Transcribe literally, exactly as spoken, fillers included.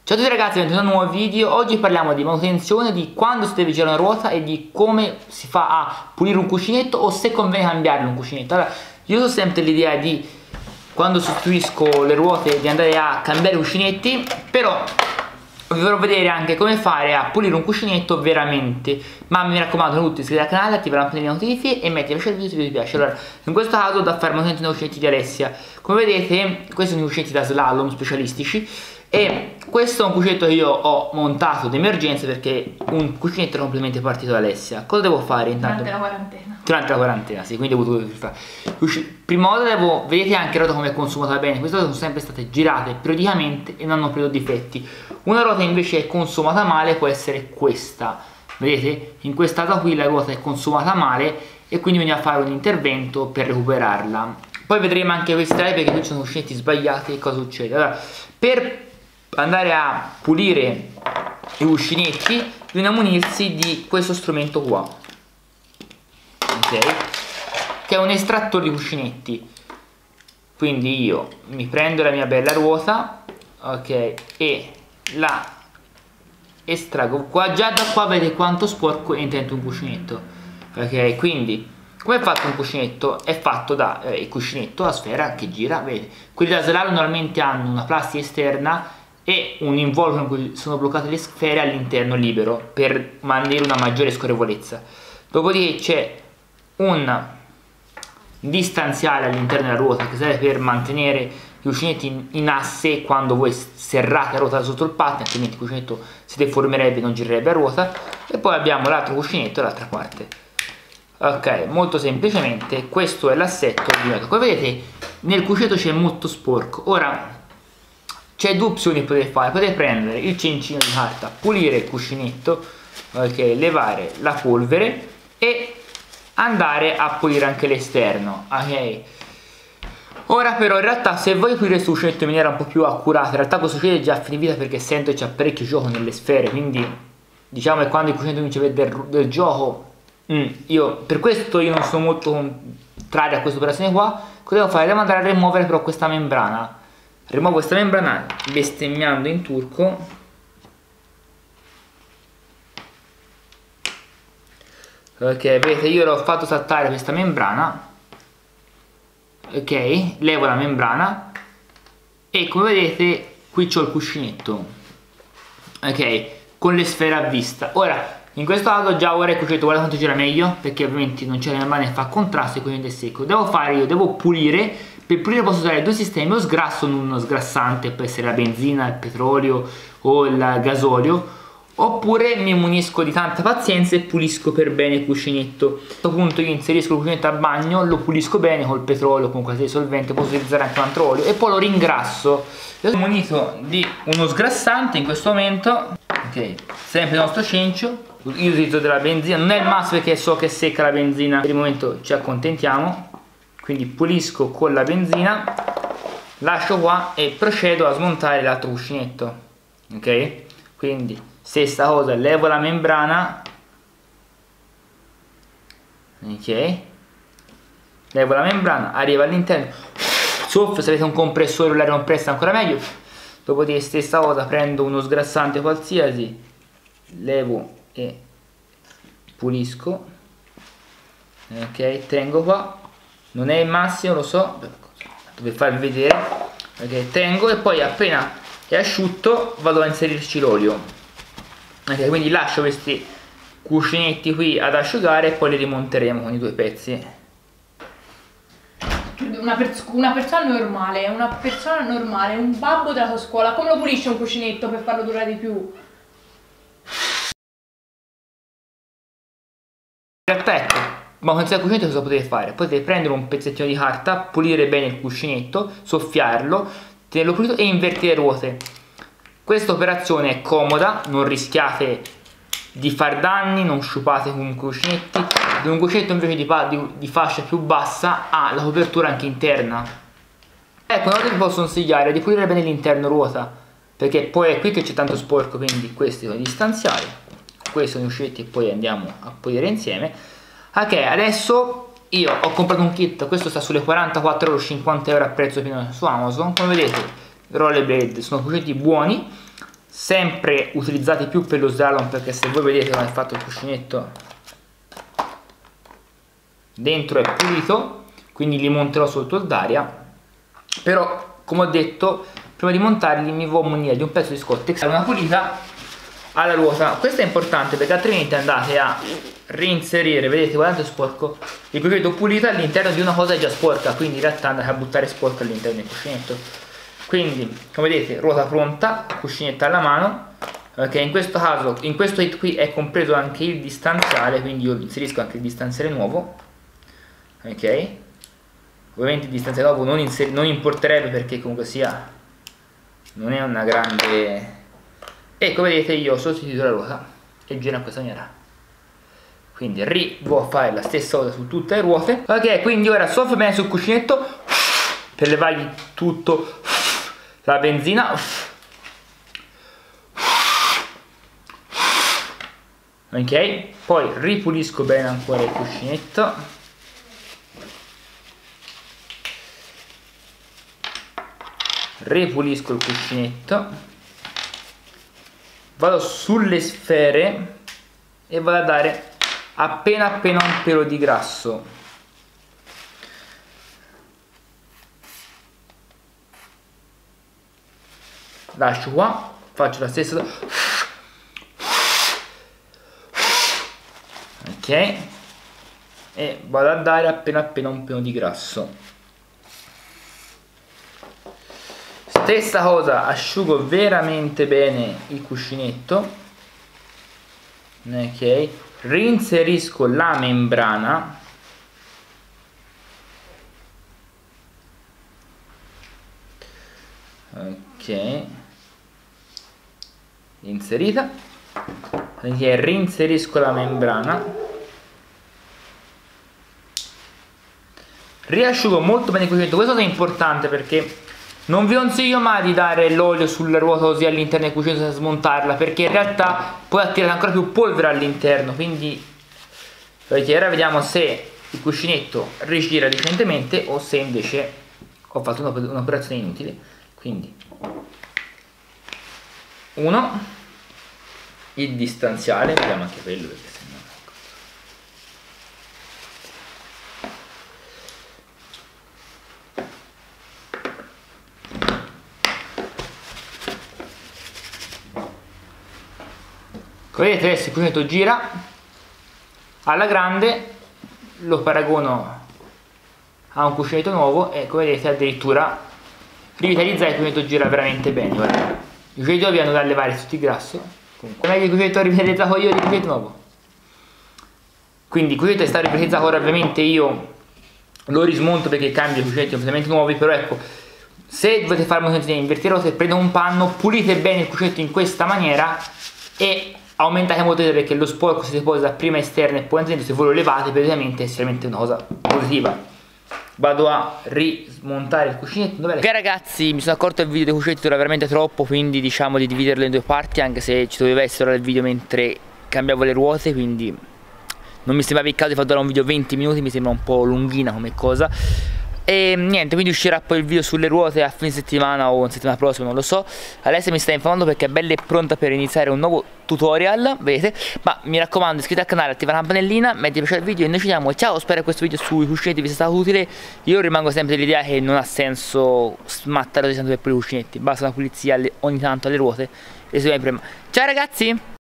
Ciao a tutti ragazzi, benvenuti in un nuovo video. Oggi parliamo di manutenzione, di quando si deve girare una ruota e di come si fa a pulire un cuscinetto o se conviene cambiare un cuscinetto. Allora, io ho sempre l'idea di, quando sostituisco le ruote, di andare a cambiare cuscinetti, però vi farò vedere anche come fare a pulire un cuscinetto veramente. Ma mi raccomando, tutti iscrivetevi al canale, attivare la campanella delle notifiche e mettete lasciate il video se vi piace. Allora, in questo caso da fare manutenzione dei cuscinetti di Alessia. Come vedete, questi sono i cuscinetti da slalom specialistici. E questo è un cuscinetto che io ho montato d'emergenza perché un cuscinetto era completamente partito da Alessia. Cosa devo fare intanto? Durante la quarantena. Durante la quarantena, sì, quindi ho dovuto fare. Prima cosa devo, vedete anche la ruota come è consumata bene. Queste ruote sono sempre state girate periodicamente e non hanno preso difetti. Una ruota invece è consumata male può essere questa. Vedete? In questa ruota qui la ruota è consumata male e quindi bisogna fare un intervento per recuperarla. Poi vedremo anche questi perché qui ci sono cuscinetti sbagliati e cosa succede. Allora, per andare a pulire i cuscinetti bisogna munirsi di questo strumento qua, ok, che è un estrattore di cuscinetti. Quindi io mi prendo la mia bella ruota, ok, e la estraggo qua. Già da qua vedete quanto sporco è dentro un cuscinetto, ok. Quindi come è fatto un cuscinetto? È fatto da eh, il cuscinetto a sfera che gira, vedete. Quelli da slalom normalmente hanno una plastica esterna e un involucro in cui sono bloccate le sfere all'interno libero per mantenere una maggiore scorrevolezza. Dopodiché c'è un distanziale all'interno della ruota che serve per mantenere i cuscinetti in, in asse quando voi serrate la ruota sotto il pattern, altrimenti il cuscinetto si deformerebbe e non girerebbe a ruota. E poi abbiamo l'altro cuscinetto dall'altra parte. Ok, molto semplicemente questo è l'assetto di metodo. Come vedete nel cuscinetto c'è molto sporco. Ora c'è due opzioni che potete fare. Potete prendere il cencino di carta, pulire il cuscinetto, ok, levare la polvere e andare a pulire anche l'esterno, ok. Ora però in realtà se voglio pulire questo cuscinetto in maniera un po' più accurata, in realtà questo cuscinetto è già a fine vita perché sento che c'è parecchio gioco nelle sfere, quindi diciamo che quando il cuscinetto comincia a vedere del, del gioco, mm, io per questo io non sono molto contrario a questa operazione qua. Cosa devo fare? Devo andare a rimuovere però questa membrana. Rimuovo questa membrana bestemmiando in turco. Ok, vedete, io l'ho fatto saltare questa membrana. Ok, levo la membrana e come vedete qui c'ho il cuscinetto, ok, con le sfere a vista. Ora in questo caso già ora il cuscinetto, guarda quanto gira meglio, perché ovviamente non c'è la membrana e fa contrasto e quindi è secco. Devo fare io, devo pulire. Per pulire posso usare due sistemi: o sgrasso con uno sgrassante, può essere la benzina, il petrolio o il gasolio, oppure mi munisco di tanta pazienza e pulisco per bene il cuscinetto. A questo punto io inserisco il cuscinetto a bagno, lo pulisco bene col petrolio o con qualsiasi solvente, posso utilizzare anche un altro olio, e poi lo ringrasso. Io sono munito di uno sgrassante in questo momento, ok, sempre il nostro cencio. Io utilizzo della benzina, non è il massimo perché so che è secca la benzina, per il momento ci accontentiamo. Quindi pulisco con la benzina, lascio qua e procedo a smontare l'altro cuscinetto, ok. Quindi stessa cosa, levo la membrana, ok, levo la membrana, arriva all'interno, soffio, se avete un compressore o l'aria compressa ancora meglio. Dopodiché stessa cosa, prendo uno sgrassante qualsiasi, levo e pulisco, ok, tengo qua. Non è il massimo, lo so, per farvi vedere, ok, tengo e poi appena è asciutto vado a inserirci l'olio, ok. Quindi lascio questi cuscinetti qui ad asciugare e poi li rimonteremo con i due pezzi. Una, pers una persona normale, una persona normale, un babbo della tua scuola, come lo pulisce un cuscinetto per farlo durare di più? In realtà ecco, ma con il cuscinetto cosa potete fare? Potete prendere un pezzettino di carta, pulire bene il cuscinetto, soffiarlo, tenerlo pulito e invertire le ruote. Questa operazione è comoda, non rischiate di far danni, non sciupate con cuscinetti. Un cuscinetto invece di, di, di fascia più bassa ha la copertura anche interna. Ecco, una cosa che vi posso consigliare è di pulire bene l'interno ruota, perché poi è qui che c'è tanto sporco, quindi questi sono distanziali, questi sono usciti e poi andiamo a pulire insieme. Ok, adesso io ho comprato un kit, questo sta sulle quarantaquattro euro, cinquanta euro a prezzo pieno su Amazon. Come vedete, rollerblade sono cuscinetti buoni, sempre utilizzati più per lo slalom, perché se voi vedete come è fatto il cuscinetto, dentro è pulito, quindi li monterò sotto d'aria. Però come ho detto, prima di montarli mi voglio munire di un pezzo di Scottex, una pulita alla ruota. Questo è importante perché altrimenti andate a reinserire, vedete quanto è sporco, il cuscinetto pulito all'interno di una cosa già sporca, quindi in realtà andate a buttare sporco all'interno del cuscinetto. Quindi come vedete, ruota pronta, cuscinetto alla mano, che in questo caso, in questo hit qui è compreso anche il distanziale, quindi io inserisco anche il distanziale nuovo, ok? Ovviamente il distanziale nuovo non, non importerebbe perché comunque sia non è una grande, e come vedete io ho sostituito la ruota e gira in questa maniera. Quindi arrivo a fare la stessa cosa su tutte le ruote. Ok, quindi ora soffio bene sul cuscinetto per levargli tutto la benzina. Ok, poi ripulisco bene ancora il cuscinetto. Ripulisco il cuscinetto. Vado sulle sfere e vado a dare appena appena un pelo di grasso. Lascio qua, faccio la stessa, ok, e vado a dare appena appena un pelo di grasso. Stessa cosa, asciugo veramente bene il cuscinetto, ok, reinserisco la membrana, ok, inserita, quindi reinserisco la membrana, riasciugo molto bene il cuscinetto. Questo è importante perché non vi consiglio mai di dare l'olio sulla ruota così all'interno del cuscinetto senza smontarla, perché in realtà poi attirate ancora più polvere all'interno. Quindi ora vediamo se il cuscinetto rigira decentemente o se invece ho fatto un'operazione inutile. Quindi uno, il distanziale, vediamo anche quello perché sennò vedete adesso il cuscinetto gira alla grande, lo paragono a un cuscinetto nuovo e come vedete addirittura rivitalizza, il cuscinetto gira veramente bene. Guarda, il cuscinetto vi hanno da levare tutto il grasso, comunque non è che il cuscinetto ho rivitalizzato io, il cuscinetto nuovo, quindi il cuscinetto è stato rivitalizzato. Ora ovviamente io lo rismonto perché cambio i cuscinetti completamente nuovi, però ecco, se dovete fare manutenzione invertire rotte, prendete un panno, pulite bene il cuscinetto in questa maniera e aumentate molto perché lo sporco si deposita prima esterno e poi dentro. Se voi lo levate praticamente è estremamente una cosa positiva. Vado a rismontare il cuscinetto. Ok ragazzi, mi sono accorto che il video dei cuscinetti dura veramente troppo, quindi diciamo di dividerlo in due parti, anche se ci doveva essere il video mentre cambiavo le ruote, quindi non mi sembrava il caso di far durare un video venti minuti, mi sembra un po' lunghina come cosa. E niente, quindi uscirà poi il video sulle ruote a fine settimana o in settimana prossima, non lo so. Alessia mi sta informando perché è bella e pronta per iniziare un nuovo tutorial, vedete. Ma mi raccomando, iscrivetevi al canale, attiva la campanellina, mettete piacere al video e noi ci vediamo. Ciao, spero che questo video sui cuscinetti vi sia stato utile. Io rimango sempre dell'idea che non ha senso smattare così tanto per pulire i cuscinetti, basta una pulizia ogni tanto alle ruote e si va prima. Ciao ragazzi!